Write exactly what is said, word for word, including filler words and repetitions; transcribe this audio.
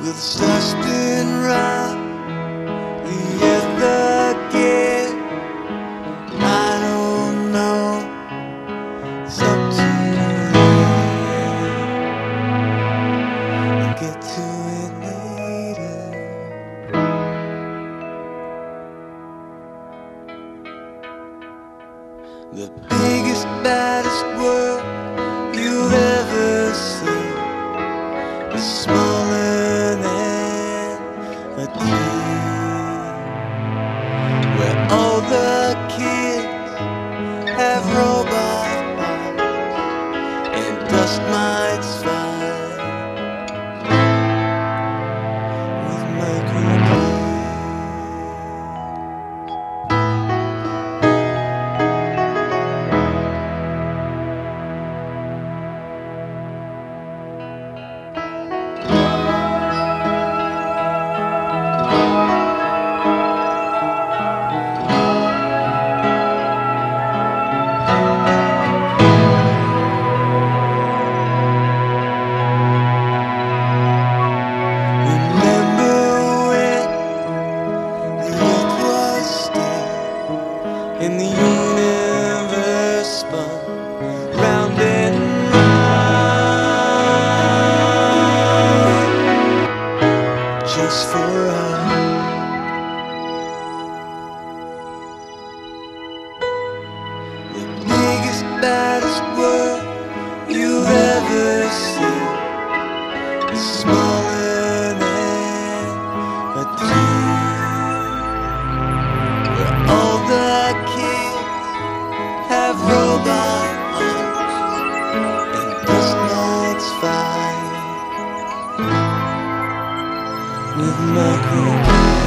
the stars spin round the earth again. I don't know, it's up to you. I'll get to it later. The biggest, baddest world you've ever seen is smaller than a teen, where all the kids have robot arms and dust mites fight with micron. And the universe spun round and round just for us. The biggest, baddest world you've ever seen is smaller than a teen, where all the kids have robot arms and dust mites fight with micron.